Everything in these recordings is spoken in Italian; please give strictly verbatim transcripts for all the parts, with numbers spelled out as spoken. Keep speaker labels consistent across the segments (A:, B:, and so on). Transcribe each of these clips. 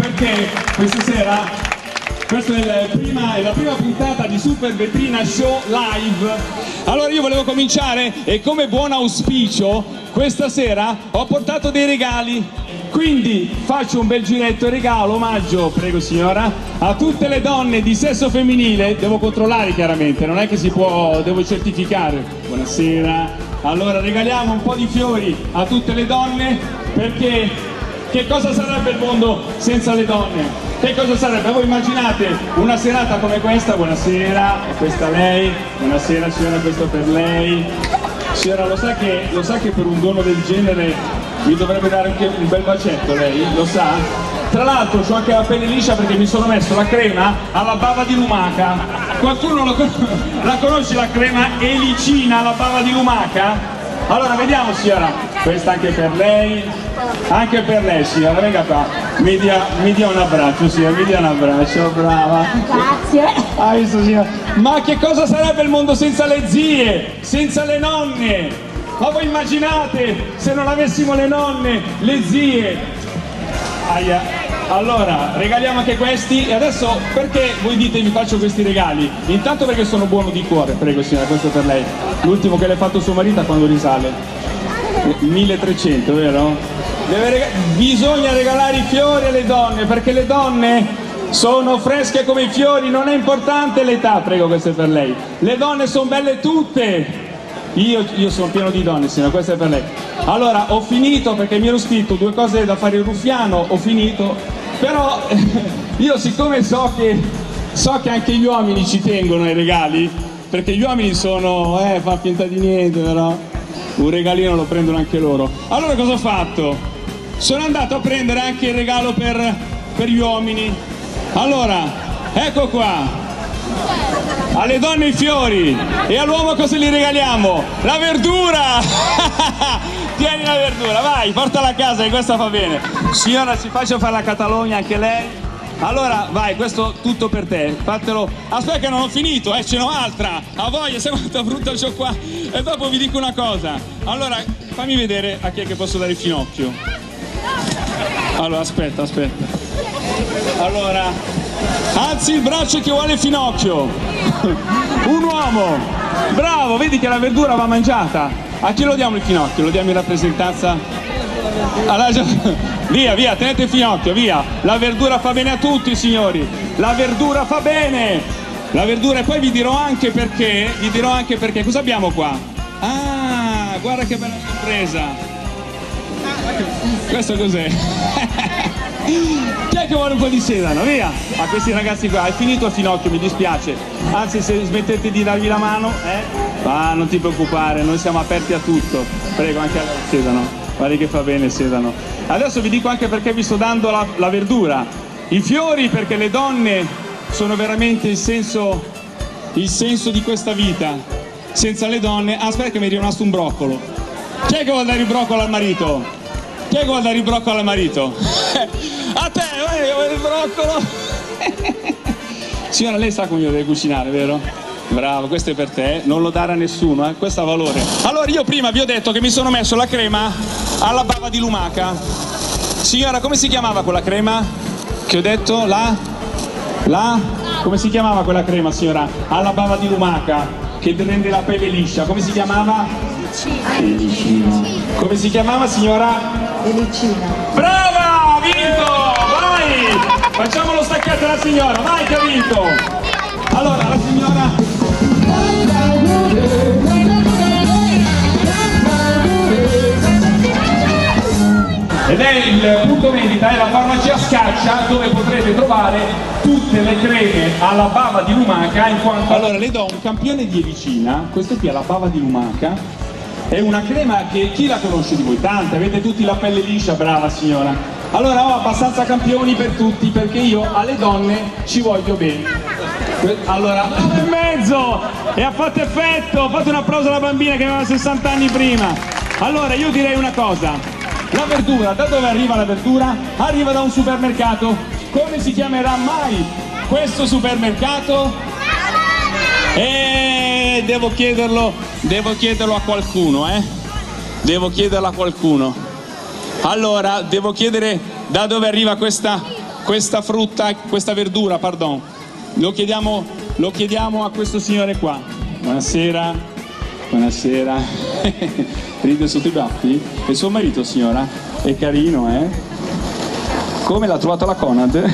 A: perché questa sera, questa è la prima, è la prima puntata di Super Vetrina Show Live. Allora io volevo cominciare e come buon auspicio questa sera ho portato dei regali. Quindi faccio un bel giretto e regalo omaggio, prego signora, a tutte le donne di sesso femminile. Devo controllare chiaramente, non è che si può, devo certificare. Buonasera. Allora regaliamo un po' di fiori a tutte le donne, perché che cosa sarebbe il mondo senza le donne? Che cosa sarebbe? Voi immaginate una serata come questa, buonasera, questa lei, buonasera signora, questo per lei. Signora, lo sa che, lo sa che per un dono del genere mi dovrebbe dare anche un bel bacetto lei, lo sa? Tra l'altro ho anche la pelle liscia perché mi sono messo la crema alla bava di lumaca. Qualcuno lo con... la conosce la crema Elicina alla bava di lumaca? Allora vediamo signora, questa anche per lei, anche per lei signora, venga qua, mi dia, mi dia un abbraccio signora, mi dia un abbraccio, brava.
B: Grazie.
A: Ah, visto, signora. Ma che cosa sarebbe il mondo senza le zie, senza le nonne? Ma voi immaginate se non avessimo le nonne, le zie? Aia. Allora, regaliamo anche questi. E adesso, perché voi dite vi faccio questi regali? Intanto perché sono buono di cuore, prego signora, questo per lei. L'ultimo che le ha fatto suo marito, quando risale? milletrecento, vero? Deve rega... Bisogna regalare i fiori alle donne, perché le donne sono fresche come i fiori, non è importante l'età, prego, questo è per lei. Le donne sono belle tutte. Io, io sono pieno di donne, signora, questa è per lei. Allora, ho finito perché mi ero scritto due cose da fare il ruffiano, ho finito. Però io siccome so che, so che anche gli uomini ci tengono ai regali, perché gli uomini sono, eh, fa finta di niente, però un regalino lo prendono anche loro. Allora cosa ho fatto? Sono andato a prendere anche il regalo per, per gli uomini. Allora, ecco qua. Alle donne i fiori e all'uomo cosa gli regaliamo? La verdura! Tieni la verdura, vai, portala a casa che questa fa bene. Signora, si faccia fare la Catalogna anche lei. Allora, vai, questo tutto per te, fatelo. Aspetta che non ho finito, eh, ce n'ho altra. A voglia, sai quanta frutta c'ho qua? E dopo vi dico una cosa. Allora, fammi vedere a chi è che posso dare il finocchio. Allora, aspetta, aspetta. Allora, alzi il braccio che vuole il finocchio. Un uomo, bravo, vedi che la verdura va mangiata. A chi lo diamo il finocchio? Lo diamo in rappresentanza? Allora, via, via, tenete il finocchio, via. La verdura fa bene a tutti, signori. La verdura fa bene. La verdura, e poi vi dirò anche perché. Vi dirò anche perché. Cosa abbiamo qua? Ah, guarda che bella sorpresa. Questo cos'è? Chi è che vuole un po' di sedano? Via! A questi ragazzi qua, hai finito il finocchio, mi dispiace. Anzi, se smettete di dargli la mano, eh? Ah, non ti preoccupare, noi siamo aperti a tutto. Prego, anche al sedano. Guarda che fa bene il sedano. Adesso vi dico anche perché vi sto dando la, la verdura. I fiori perché le donne sono veramente il senso, il senso di questa vita. Senza le donne... Ah, aspetta che mi è rimasto un broccolo. Chi è che vuole dare il broccolo al marito? Chi è che vuole dare il broccolo al marito? A te, vai, il broccolo! Signora, lei sa come io devo cucinare, vero? Bravo, questo è per te, non lo dare a nessuno, eh? Questo ha valore. Allora, io prima vi ho detto che mi sono messo la crema alla bava di lumaca. Signora, come si chiamava quella crema? Che ho detto? La? La? Come si chiamava quella crema, signora? Alla bava di lumaca, che rende la pelle liscia. Come si chiamava? Elicina. Come si chiamava, signora?
B: Elicina.
A: Brava! Ha vinto! Vai! Facciamo lo stacchetto alla signora, vai che ha vinto! Allora, la signora... Ed è il punto vendita, è la farmacia Scaccia, dove potrete trovare tutte le creme alla bava di lumaca, in quanto... Allora, le do un campione di Elicina, questo qui è la bava di lumaca, è una crema che chi la conosce di voi? Tante, avete tutti la pelle liscia, brava signora. Allora ho abbastanza campioni per tutti, perché io alle donne ci voglio bene. Allora, nove e mezzo! E ha fatto effetto! Fate un applauso alla bambina che aveva sessanta anni prima. Allora, io direi una cosa. La verdura, da dove arriva la verdura? Arriva da un supermercato. Come si chiamerà mai questo supermercato? E devo chiederlo, devo chiederlo a qualcuno, eh? Devo chiederlo a qualcuno. Allora, devo chiedere da dove arriva questa, questa frutta, questa verdura, pardon. Lo chiediamo, lo chiediamo a questo signore qua. Buonasera, buonasera. Ride sotto i baffi? È suo marito, signora? È carino, eh? Come l'ha trovato la Conad?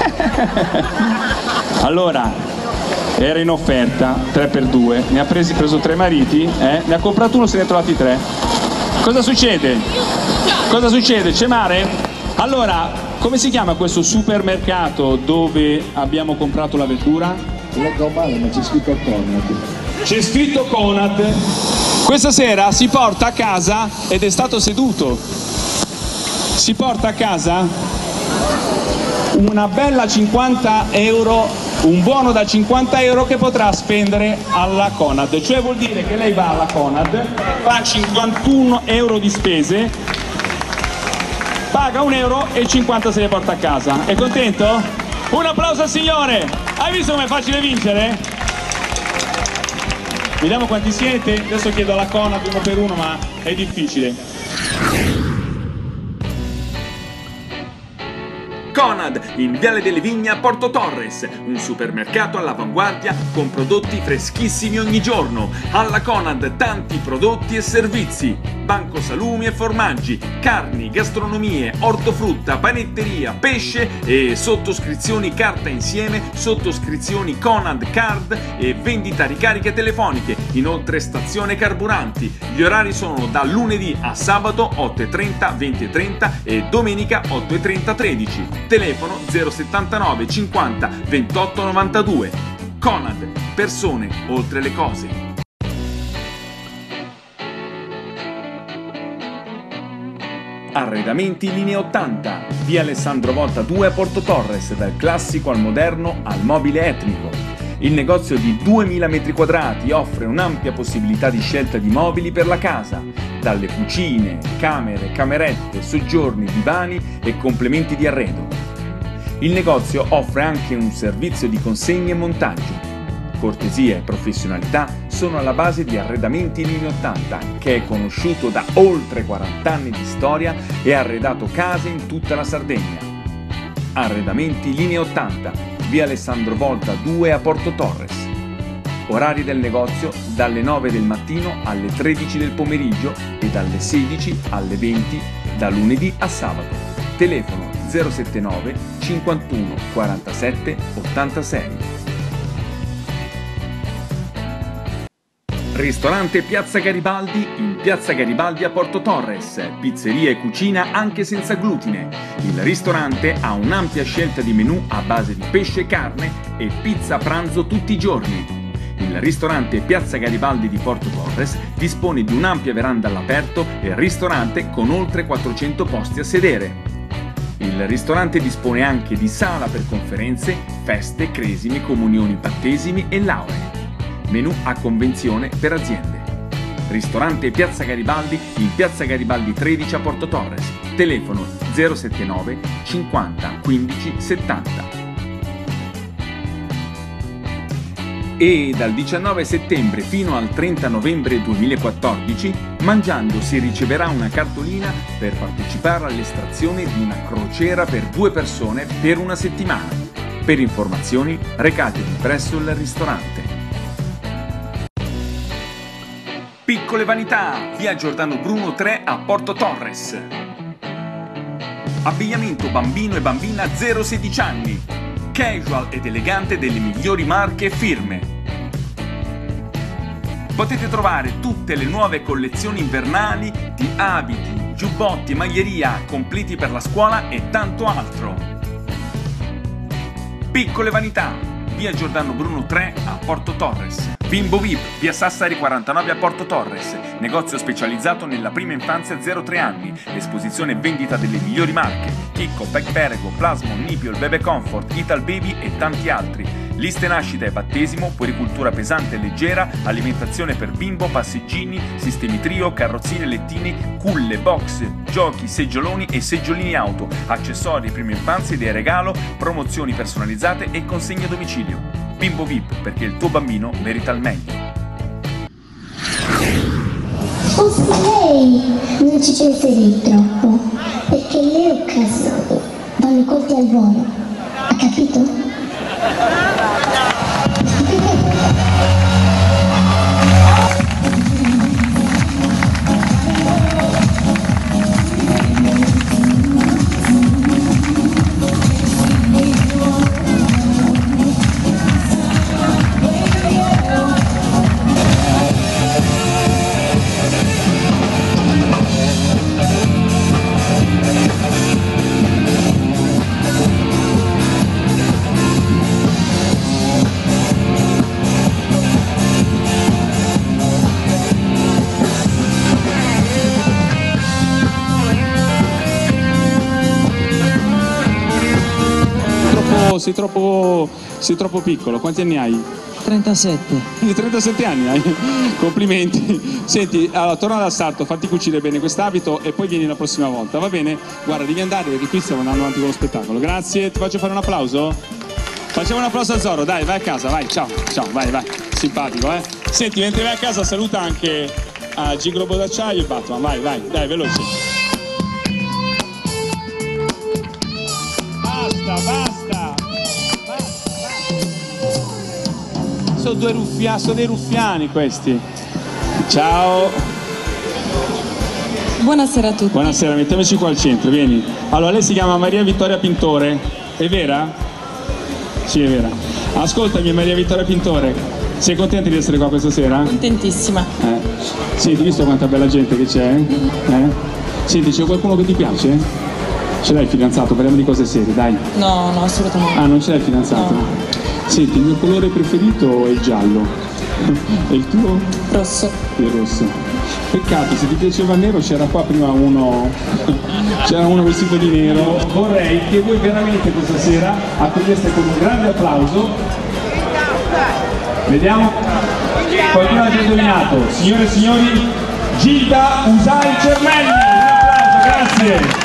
A: Allora, era in offerta tre per due, ne ha presi, preso tre mariti, eh? Ne ha comprato uno, se ne ha trovati tre. Cosa succede? Cosa succede? C'è mare? Allora, come si chiama questo supermercato dove abbiamo comprato la verdura?
B: Leggo male, ma c'è scritto Conad.
A: C'è scritto Conad. Questa sera si porta a casa, ed è stato seduto, si porta a casa una bella cinquanta euro, un buono da cinquanta euro che potrà spendere alla Conad. Cioè vuol dire che lei va alla Conad, fa cinquantuno euro di spese, paga un euro e cinquanta se le porta a casa. È contento? Un applauso al signore! Hai visto com'è facile vincere? Vediamo quanti siete. Adesso chiedo alla Conad uno per uno, ma è difficile.
C: Conad, in Viale delle Vigne a Porto Torres, un supermercato all'avanguardia con prodotti freschissimi ogni giorno. Alla Conad tanti prodotti e servizi, banco salumi e formaggi, carni, gastronomie, ortofrutta, panetteria, pesce e sottoscrizioni carta insieme, sottoscrizioni Conad Card e vendita ricariche telefoniche, inoltre stazione carburanti. Gli orari sono da lunedì a sabato otto e trenta, venti e trenta e domenica otto e trenta, tredici. Telefono zero settantanove cinquanta ventotto novantadue. Conad, persone oltre le cose. Arredamenti Linea ottanta, via Alessandro Volta due a Porto Torres, dal classico al moderno al mobile etnico. Il negozio di duemila metri quadrati offre un'ampia possibilità di scelta di mobili per la casa, dalle cucine, camere, camerette, soggiorni, divani e complementi di arredo. Il negozio offre anche un servizio di consegna e montaggio. Cortesia e professionalità sono alla base di Arredamenti Linea ottanta, che è conosciuto da oltre quaranta anni di storia e ha arredato case in tutta la Sardegna. Arredamenti Linea ottanta, via Alessandro Volta due a Porto Torres. Orari del negozio dalle nove del mattino alle tredici del pomeriggio e dalle sedici alle venti da lunedì a sabato. Telefono zero settantanove cinquantuno quarantasette ottantasei. Ristorante Piazza Garibaldi in Piazza Garibaldi a Porto Torres, pizzeria e cucina anche senza glutine. Il ristorante ha un'ampia scelta di menù a base di pesce, carne e pizza a pranzo tutti i giorni. Il ristorante Piazza Garibaldi di Porto Torres dispone di un'ampia veranda all'aperto e ristorante con oltre quattrocento posti a sedere. Il ristorante dispone anche di sala per conferenze, feste, cresimi, comunioni, battesimi e lauree. Menù a convenzione per aziende. Ristorante Piazza Garibaldi in Piazza Garibaldi tredici a Porto Torres. Telefono zero settantanove cinquanta quindici settanta. E dal diciannove settembre fino al trenta novembre duemilaquattordici, mangiando si riceverà una cartolina per partecipare all'estrazione di una crociera per due persone per una settimana. Per informazioni recatevi presso il ristorante. Piccole vanità, via Giordano Bruno tre a Porto Torres. Abbigliamento bambino e bambina zero sedici anni. Casual ed elegante delle migliori marche e firme. Potete trovare tutte le nuove collezioni invernali di abiti, giubbotti, maglieria, completi per la scuola e tanto altro. Piccole vanità, via Giordano Bruno tre a Porto Torres. Bimbo V I P, via Sassari quarantanove a Porto Torres, negozio specializzato nella prima infanzia zero tre anni, esposizione e vendita delle migliori marche, Chicco, Perego, Plasmon, Nipiol, Bebe Comfort, Ital Baby e tanti altri. Liste nascita e battesimo, puericultura pesante e leggera, alimentazione per bimbo, passeggini, sistemi trio, carrozzine e lettini, culle, box, giochi, seggioloni e seggiolini auto, accessori, prima infanzia, idee regalo, promozioni personalizzate e consegne a domicilio. Bimbo V I P, perché il tuo bambino merita il meglio.
D: Forse lei non ci penserei troppo, perché le occasioni vanno colte al volo. Ha capito?
A: Sei troppo, sei troppo piccolo, quanti anni hai?
E: trentasette.
A: Quindi trentasette anni hai? Complimenti. Senti, allora torna dal salto, fatti cucire bene quest'abito e poi vieni la prossima volta, va bene? Guarda, devi andare perché qui stiamo andando avanti con lo spettacolo. Grazie, ti faccio fare un applauso? Facciamo un applauso a Zorro, dai, vai a casa, vai, ciao, ciao, vai, vai, simpatico, eh? Senti, mentre vai a casa saluta anche a G Globo d'Acciaio e Batman, vai, vai, dai, veloce. Basta, basta. Sono due ruffiani, sono dei ruffiani questi. Ciao.
E: Buonasera a tutti.
A: Buonasera, mettiamoci qua al centro, vieni. Allora, lei si chiama Maria Vittoria Pintore, è vera? Sì, è vera. Ascoltami Maria Vittoria Pintore, sei contenta di essere qua questa sera?
E: Contentissima.
A: Eh. Senti, visto quanta bella gente che c'è? Eh? Senti, c'è qualcuno che ti piace? Ce l'hai il fidanzato? Parliamo di cose serie, dai.
E: No, no, assolutamente.
A: Ah, non ce l'hai il fidanzato?
E: No.
A: Senti, il mio colore preferito è il giallo. E il tuo?
E: Rosso.
A: Il rosso. Peccato, se ti piaceva il nero c'era qua prima uno, c'era uno vestito di nero. Vorrei che voi veramente questa sera accoglieste con un grande applauso. Vediamo. Qualcuno ha già indovinato. Signore e signori, Gilda Usai Cermelli. Un applauso, grazie.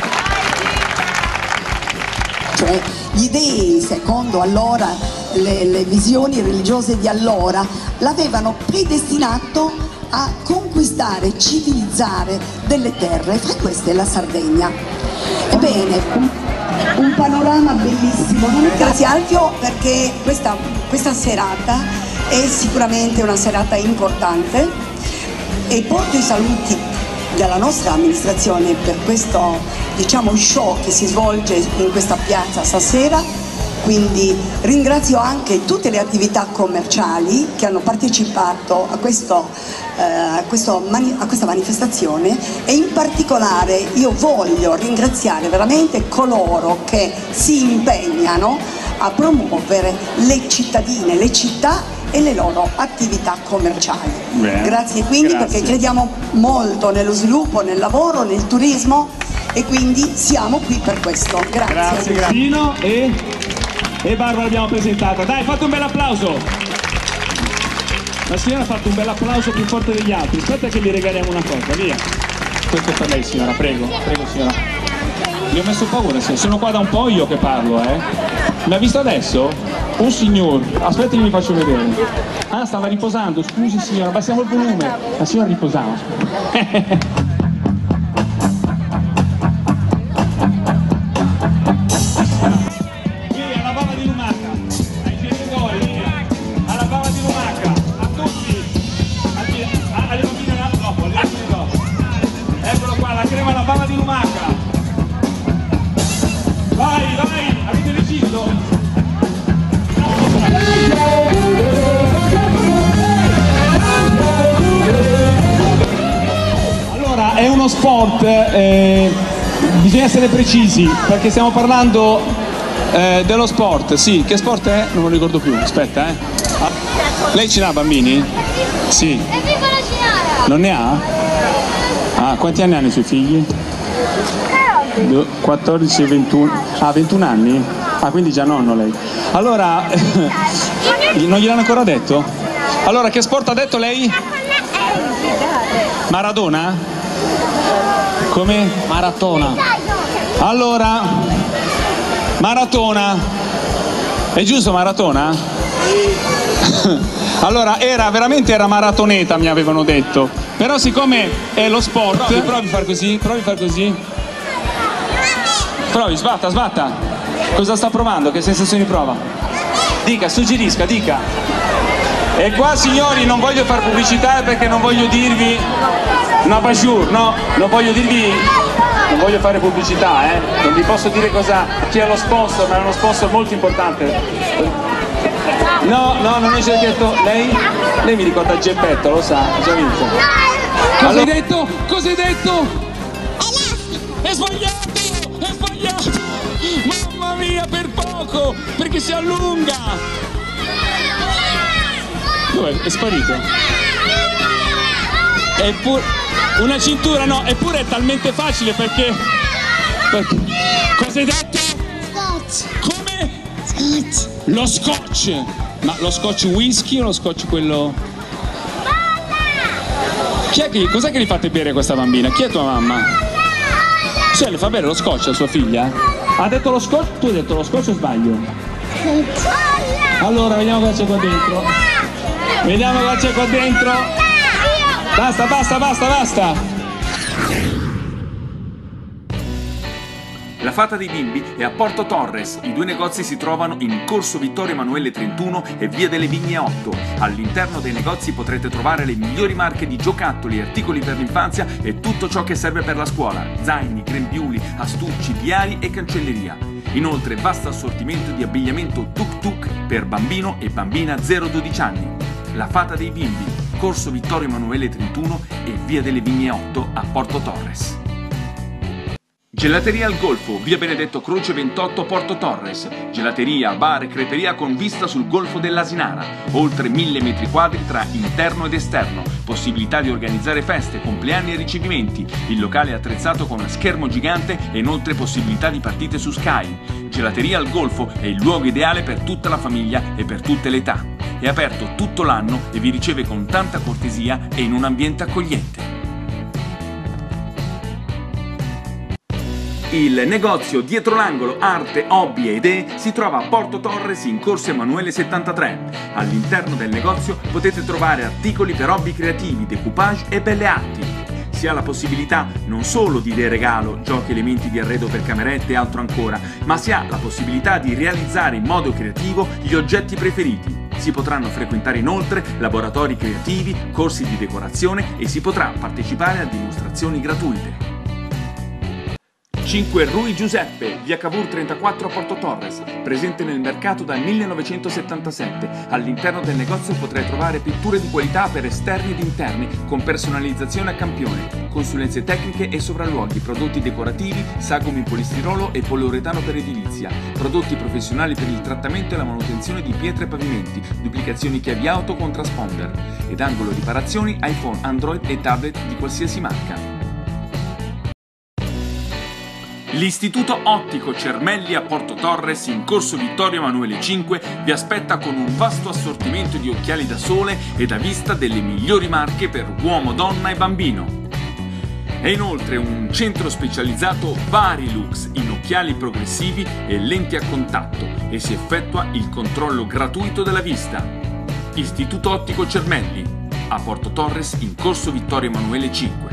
F: Cioè, gli dei, secondo allora le, le visioni religiose di allora, l'avevano predestinato a conquistare, civilizzare delle terre, fra queste la Sardegna. Ebbene, un, un panorama bellissimo. Grazie Alfio perché questa, questa serata è sicuramente una serata importante e porto i saluti della nostra amministrazione per questo, diciamo, show che si svolge in questa piazza stasera. Quindi ringrazio anche tutte le attività commerciali che hanno partecipato a, questo, eh, a, questo mani a questa manifestazione e in particolare io voglio ringraziare veramente coloro che si impegnano a promuovere le cittadine, le città e le loro attività commerciali.
A: Beh,
F: grazie quindi
A: grazie.
F: Perché crediamo molto nello sviluppo, nel lavoro, nel turismo e quindi siamo qui per questo. Grazie.
A: Grazie, grazie. E, e Barbara l'abbiamo presentata. Dai, fate un bel applauso. La signora ha fatto un bel applauso più forte degli altri. Aspetta che gli regaliamo una cosa, via. Questo è per lei signora, prego, prego signora. Gli ho messo paura, sono qua da un po' io che parlo, eh. Mi ha visto adesso? Un signor, aspetta che mi faccio vedere. Ah, stava riposando, scusi signora, abbassiamo il volume. La signora riposava. Vieni alla bava di lumaca, ai genitori, via. Alla bava di lumaca, a tutti, a, alle bambine là dopo, alle bambine dopo. Eccolo qua, la crema alla bava di lumaca. Vai, vai, avete deciso? Allora, è uno sport, eh, bisogna essere precisi, perché stiamo parlando eh, dello sport. Sì, che sport è? Non me lo ricordo più, aspetta, eh. Ah, lei ce n'ha bambini? Sì. Non ne ha? Ah, quanti anni hanno i suoi figli? quattordici e ventuno. Ah, ventuno anni? Ah, quindi già nonno lei. Allora, non gliel'hanno ancora detto? Allora, che sport ha detto lei? Maradona? Come?
E: Maratona.
A: Allora, maratona. È giusto maratona? Allora, era veramente era maratoneta, mi avevano detto. Però siccome è lo sport, provi, provi a far così, provi a far così. Provi, sbatta, sbatta. Cosa sta provando? Che sensazioni prova? Dica, suggerisca, dica. E qua signori non voglio far pubblicità perché non voglio dirvi una bajour, no, non voglio dirvi, non voglio fare pubblicità, eh. Non vi posso dire cosa, chi è lo sponsor, ma è uno sponsor molto importante. No, no, non è già detto, lei? Lei mi ricorda Geppetto, lo sa, ha già vinto. Cosa hai detto? Cosa hai detto? È sbagliato, è sbagliato! Mamma mia, per poco, perché si allunga! Dov'è? È sparito? Eppure, una cintura no, eppure è talmente facile perché... perché... Cosa hai detto?
D: Scotch.
A: Come?
D: Scotch.
A: Lo scotch! Ma lo scotch whisky o lo scotch quello... Chi è che... Cos'è che gli fate bere a questa bambina? Chi è tua mamma? Cioè, le fa bere lo scotch a sua figlia? Ha detto lo scotch? Tu hai detto lo scotch o sbaglio? Allora, vediamo cosa c'è qua dentro. Vediamo cosa c'è qua dentro. Basta, basta, basta, basta.
C: La Fata dei Bimbi è a Porto Torres, i due negozi si trovano in Corso Vittorio Emanuele trentuno e Via delle Vigne otto. All'interno dei negozi potrete trovare le migliori marche di giocattoli, articoli per l'infanzia e tutto ciò che serve per la scuola, zaini, grembiuli, astucci, diari e cancelleria. Inoltre vasto assortimento di abbigliamento tuk-tuk per bambino e bambina zero dodici anni. La Fata dei Bimbi, Corso Vittorio Emanuele trentuno e Via delle Vigne otto a Porto Torres. Gelateria al Golfo, via Benedetto Croce ventotto, Porto Torres. Gelateria, bar e creperia con vista sul Golfo dell'Asinara. Oltre mille metri quadri tra interno ed esterno. Possibilità di organizzare feste, compleanni e ricevimenti. Il locale è attrezzato con schermo gigante e inoltre possibilità di partite su Sky. Gelateria al Golfo è il luogo ideale per tutta la famiglia e per tutte le età. È aperto tutto l'anno e vi riceve con tanta cortesia e in un ambiente accogliente. Il negozio dietro l'angolo Arte, Hobby e Idee si trova a Porto Torres in Corso Emanuele settantatré. All'interno del negozio potete trovare articoli per hobby creativi, decoupage e belle arti. Si ha la possibilità non solo di idee regalo, giochi, elementi di arredo per camerette e altro ancora, ma si ha la possibilità di realizzare in modo creativo gli oggetti preferiti. Si potranno frequentare inoltre laboratori creativi, corsi di decorazione e si potrà partecipare a dimostrazioni gratuite. cinque Rui Giuseppe, via Cavour trentaquattro a Porto Torres, presente nel mercato dal millenovecentosettantasette. All'interno del negozio potrai trovare pitture di qualità per esterni ed interni, con personalizzazione a campione, consulenze tecniche e sopralluoghi, prodotti decorativi, sagome in polistirolo e poliuretano per edilizia, prodotti professionali per il trattamento e la manutenzione di pietre e pavimenti, duplicazioni chiavi auto con transponder, ed angolo riparazioni iPhone, Android e tablet di qualsiasi marca. L'Istituto Ottico Cermelli a Porto Torres in Corso Vittorio Emanuele cinque vi aspetta con un vasto assortimento di occhiali da sole e da vista delle migliori marche per uomo, donna e bambino. È inoltre un centro specializzato Varilux in occhiali progressivi e lenti a contatto e si effettua il controllo gratuito della vista. Istituto Ottico Cermelli a Porto Torres in Corso Vittorio Emanuele cinque.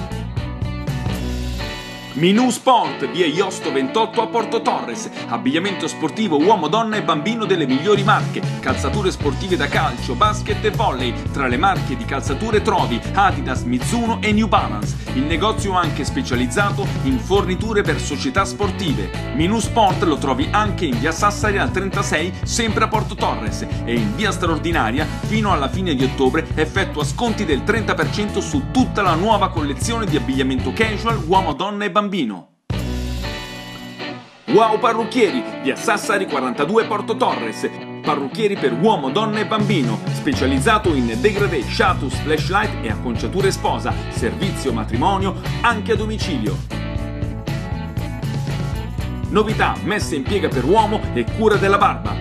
C: Minù Sport, via Iosto ventotto a Porto Torres, abbigliamento sportivo uomo, donna e bambino delle migliori marche, calzature sportive da calcio, basket e volley. Tra le marche di calzature trovi Adidas, Mizuno e New Balance. Il negozio è anche specializzato in forniture per società sportive. Minù Sport lo trovi anche in via Sassari al trentasei, sempre a Porto Torres, e in via Straordinaria fino alla fine di ottobre effettua sconti del trenta per cento su tutta la nuova collezione di abbigliamento casual uomo, donna e bambino. Wow Parrucchieri, via Sassari quarantadue Porto Torres. Parrucchieri per uomo, donna e bambino, specializzato in degradé, shatus, flashlight e acconciature sposa, servizio matrimonio anche a domicilio. Novità, messa in piega per uomo e cura della barba.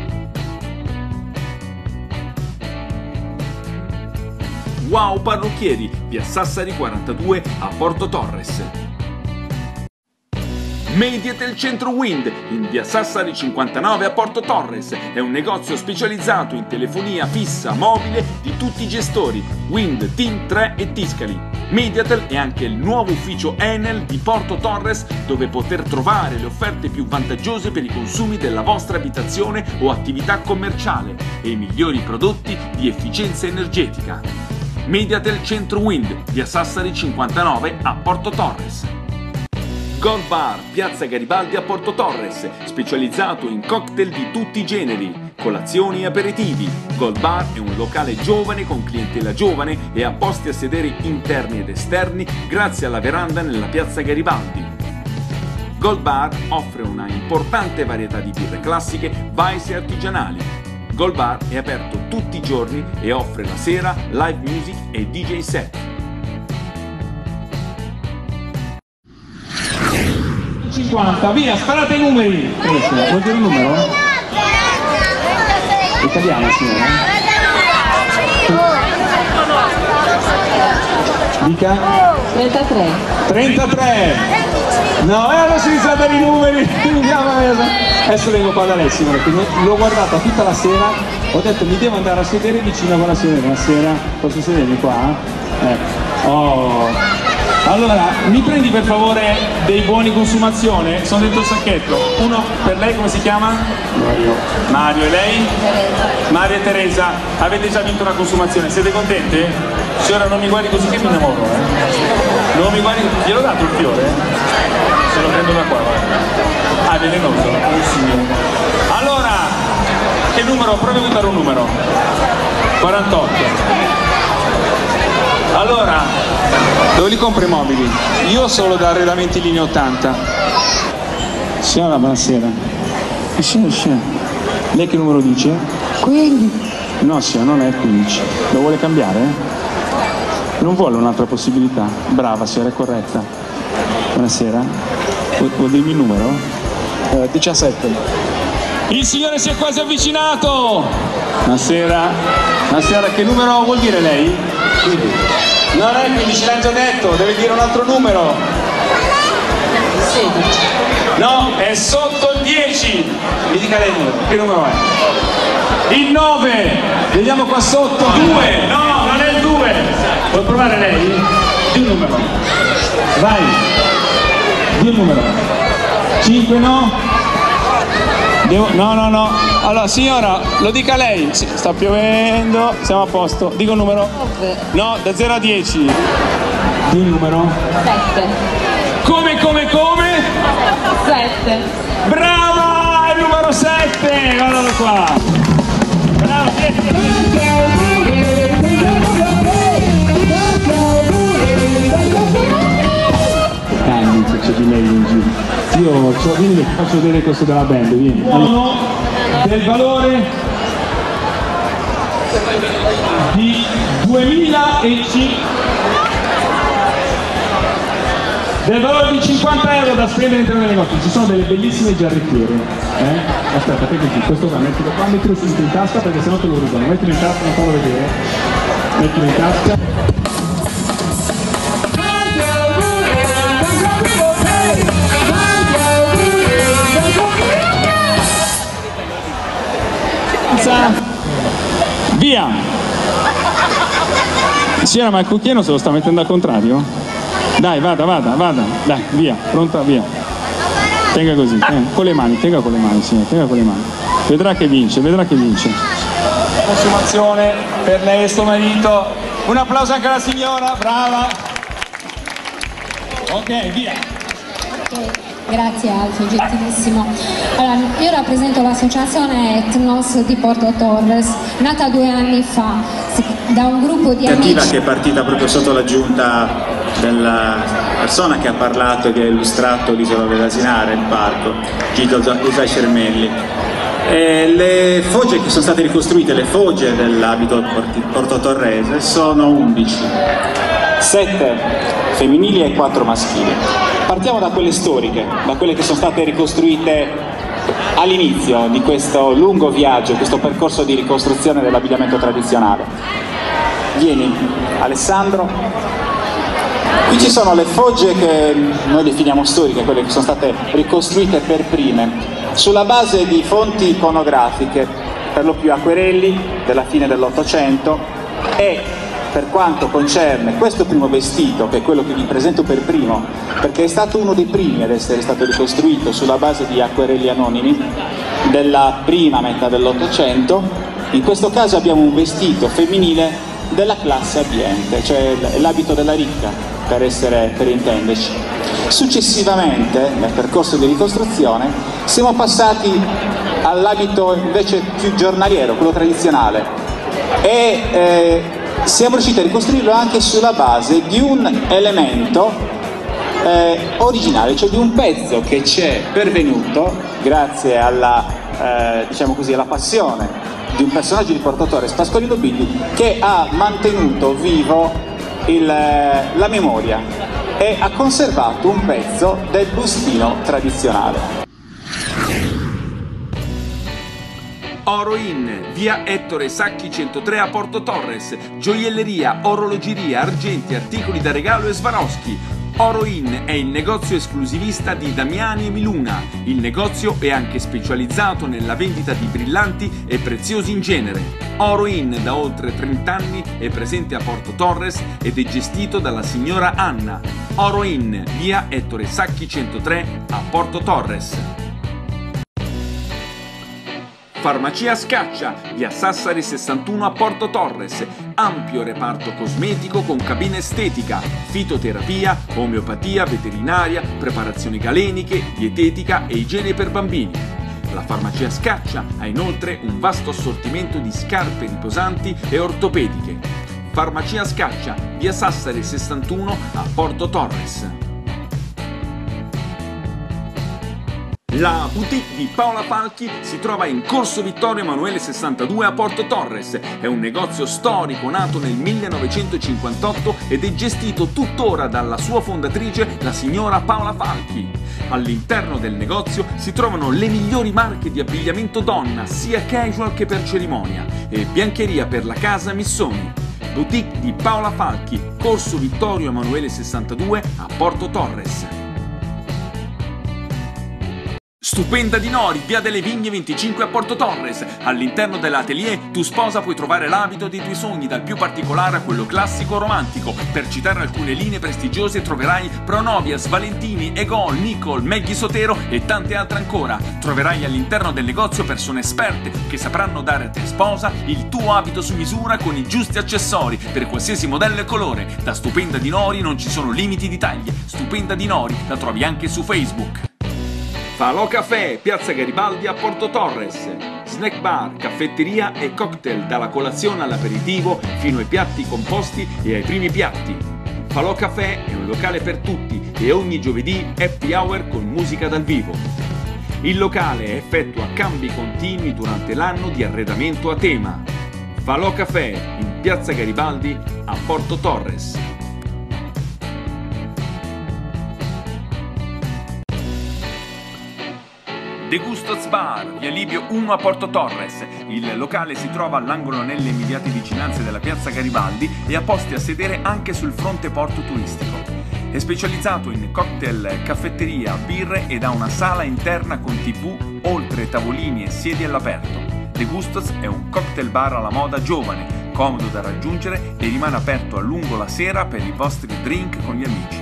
C: Wow Parrucchieri, via Sassari quarantadue a Porto Torres. Mediatel Centro Wind in via Sassari cinquantanove a Porto Torres è un negozio specializzato in telefonia fissa mobile di tutti i gestori Wind, Team tre e Tiscali. Mediatel è anche il nuovo ufficio Enel di Porto Torres, dove poter trovare le offerte più vantaggiose per i consumi della vostra abitazione o attività commerciale e i migliori prodotti di efficienza energetica. Mediatel Centro Wind, via Sassari cinquantanove a Porto Torres. Gold Bar, piazza Garibaldi a Porto Torres, specializzato in cocktail di tutti i generi, colazioni e aperitivi. Gold Bar è un locale giovane con clientela giovane e ha posti a sedere interni ed esterni grazie alla veranda nella piazza Garibaldi. Gold Bar offre una importante varietà di birre classiche, weiss e artigianali. Gold Bar è aperto tutti i giorni e offre la sera live music e D J set.
A: cinquanta, via, sparate i numeri!
B: Vuol dire un numero? Italiano, signora? Dica?
E: trentatré.
A: trentatré! No, eh, adesso iniziate a dare i numeri! Adesso vengo qua da lei, signora, perché l'ho guardata tutta la sera, ho detto mi devo andare a sedere vicino a quella signora. Buonasera, posso sedermi qua? Eh. Oh. Allora, mi prendi per favore dei buoni consumazione? Sono dentro il sacchetto. Uno per lei, come si chiama?
B: Mario.
A: Mario, e lei?
E: Teresa.
A: Mario e Teresa, avete già vinto una consumazione, siete contente? Signora, non mi guardi così che mi innamoro, eh? Non mi guardi, gliel'ho dato il fiore? Se lo prendo da qua, guarda. Ah, è velenoso? Oh, sì. Allora, che numero? Proviamo a dare un numero. quarantotto. Allora, dove li compro i mobili? Io solo da Arredamenti Linea ottanta. Signora, buonasera. Scena, scena. Lei che numero dice?
F: quindici.
A: No, signora, non è quindici. Lo vuole cambiare? Non vuole un'altra possibilità? Brava, signora, è corretta. Buonasera. Vuol, vuol dirmi il numero?
B: Eh, diciassette.
A: Il signore si è quasi avvicinato! Buonasera. Buonasera, che numero vuol dire lei? Non è quindici, l'hanno già detto, deve dire un altro numero.
E: sedici.
A: No, è sotto il dieci. Mi dica lei il numero, che numero è? Il nove. Vediamo qua sotto. due. No, non è il due. Vuoi provare lei? Di un numero. Vai. Di un numero. cinque no. Devo... No, no, no. Allora, signora, lo dica lei. Sì, sta piovendo, siamo a posto. Dico il numero?
E: nove.
A: No, da zero a dieci. Di un numero?
E: sette.
A: Come, come, come?
E: sette.
A: Brava! Il numero sette! Guardalo qua! Bravo,
B: Anni che c'è di lei in giro. Io cioè, vieni che faccio vedere questo della band, vieni.
A: Buono del valore di duemilacinquanta del valore di cinquanta euro da spendere all'interno del negozio. Ci sono delle bellissime giarrettiere, eh? Aspetta, perché qui, questo qua, mettilo qua, mettilo subito in tasca perché sennò te lo rubano. Mettilo in tasca, non farlo vedere. Mettilo in tasca. Via! Signora, ma il cucchiaino se lo sta mettendo al contrario? Dai, vada, vada, vada, dai, via, pronta, via. Tenga così, eh, con le mani, tenga con le mani, signora, tenga con le mani. Vedrà che vince, vedrà che vince. Consumazione per lei e suo marito. Un applauso anche alla signora, brava. Ok, via.
G: Grazie Alfio, gentilissimo. Allora, io rappresento l'associazione Etnos di Porto Torres, nata due anni fa da un gruppo di amici.
H: Che è partita proprio sotto la giunta della persona che ha parlato e che ha illustrato l'isola dell'Asinara, il parco, Gito Usa Cermelli. E le fogge che sono state ricostruite, le fogge dell'abito portotorrese, sono undici, sette femminili e quattro maschili. Partiamo da quelle storiche, da quelle che sono state ricostruite all'inizio di questo lungo viaggio, questo percorso di ricostruzione dell'abbigliamento tradizionale. Vieni, Alessandro. Qui ci sono le fogge che noi definiamo storiche, quelle che sono state ricostruite per prime, sulla base di fonti iconografiche, per lo più acquerelli della fine dell'Ottocento, e per quanto concerne questo primo vestito, che è quello che vi presento per primo, perché è stato uno dei primi ad essere stato ricostruito sulla base di acquerelli anonimi della prima metà dell'Ottocento, in questo caso abbiamo un vestito femminile della classe abbiente, cioè l'abito della ricca, per, essere, per intenderci. Successivamente, nel percorso di ricostruzione, siamo passati all'abito invece più giornaliero, quello tradizionale, e eh, siamo riusciti a ricostruirlo anche sulla base di un elemento eh, originale, cioè di un pezzo che ci è pervenuto grazie alla, eh, diciamo così, alla passione di un personaggio di Porto Torres, Pasqualino Bigli, che ha mantenuto vivo il, la memoria e ha conservato un pezzo del bustino tradizionale.
C: Oro In, via Ettore Sacchi centotré a Porto Torres, gioielleria, orologeria, argenti, articoli da regalo e Swarovski. Oro In è il negozio esclusivista di Damiani e Miluna. Il negozio è anche specializzato nella vendita di brillanti e preziosi in genere. Oro In da oltre trenta anni è presente a Porto Torres ed è gestito dalla signora Anna. Oro In, via Ettore Sacchi centotré a Porto Torres. Farmacia Scaccia, via Sassari sessantuno a Porto Torres, ampio reparto cosmetico con cabina estetica, fitoterapia, omeopatia, veterinaria, preparazioni galeniche, dietetica e igiene per bambini. La Farmacia Scaccia ha inoltre un vasto assortimento di scarpe riposanti e ortopediche. Farmacia Scaccia, via Sassari sessantuno a Porto Torres. La boutique di Paola Falchi si trova in Corso Vittorio Emanuele sessantadue a Porto Torres. È un negozio storico nato nel millenovecentocinquantotto ed è gestito tuttora dalla sua fondatrice, la signora Paola Falchi. All'interno del negozio si trovano le migliori marche di abbigliamento donna, sia casual che per cerimonia, e biancheria per la casa Missoni. Boutique di Paola Falchi, Corso Vittorio Emanuele sessantadue a Porto Torres. Stupenda di Nori, via delle Vigne venticinque a Porto Torres. All'interno dell'atelier tu sposa puoi trovare l'abito dei tuoi sogni, dal più particolare a quello classico o romantico. Per citare alcune linee prestigiose troverai Pronovias, Valentini, Egol, Nicole, Maggie Sotero e tante altre ancora. Troverai all'interno del negozio persone esperte che sapranno dare a te sposa il tuo abito su misura con i giusti accessori per qualsiasi modello e colore. Da Stupenda di Nori non ci sono limiti di taglie. Stupenda di Nori la trovi anche su Facebook. Falò Café, piazza Garibaldi a Porto Torres. Snack bar, caffetteria e cocktail dalla colazione all'aperitivo fino ai piatti composti e ai primi piatti. Falò Café è un locale per tutti e ogni giovedì happy hour con musica dal vivo. Il locale effettua cambi continui durante l'anno di arredamento a tema. Falò Café in piazza Garibaldi a Porto Torres. De Gusto's Bar, via Libio uno a Porto Torres. Il locale si trova all'angolo nelle immediate vicinanze della piazza Garibaldi e ha posti a sedere anche sul fronte porto turistico. È specializzato in cocktail, caffetteria, birre ed ha una sala interna con tivù, oltre tavolini e sedie all'aperto. De Gusto's è un cocktail bar alla moda giovane, comodo da raggiungere e rimane aperto a lungo la sera per i vostri drink con gli amici.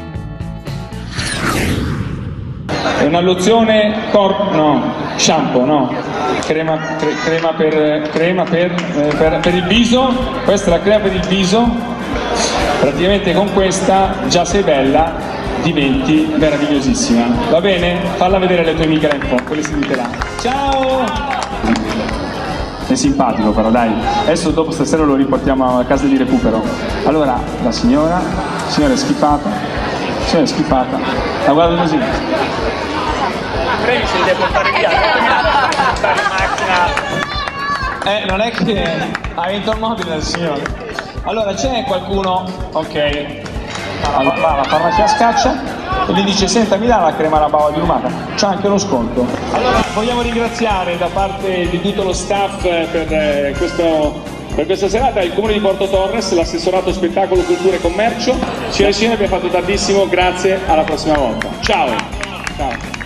A: È una lozione corpo, no, shampoo, no, crema, cre, crema, per, crema per, eh, per, per il viso, questa è la crema per il viso, praticamente con questa già sei bella, diventi meravigliosissima, va bene? Falla vedere alle tue amiche là in fondo, quelle sedute là. Ciao! È simpatico però, dai, adesso dopo stasera lo riportiamo a casa di recupero. Allora, la signora, la signora è schifata, la signora è schifata, la guardo così. Se li deve portare via, portare in macchina. Eh, non è che ha vinto il mobile il signore. Allora c'è qualcuno, ok, va alla farmacia Scaccia e gli dice: senta, mi dà la crema alla bava di lumata? C'è anche lo sconto. Allora vogliamo ringraziare da parte di tutto lo staff per questo Per questa serata il Comune di Porto Torres, l'assessorato spettacolo, cultura e commercio, ci ha insieme, abbiamo fatto tantissimo, grazie, alla prossima volta. Ciao! Ciao.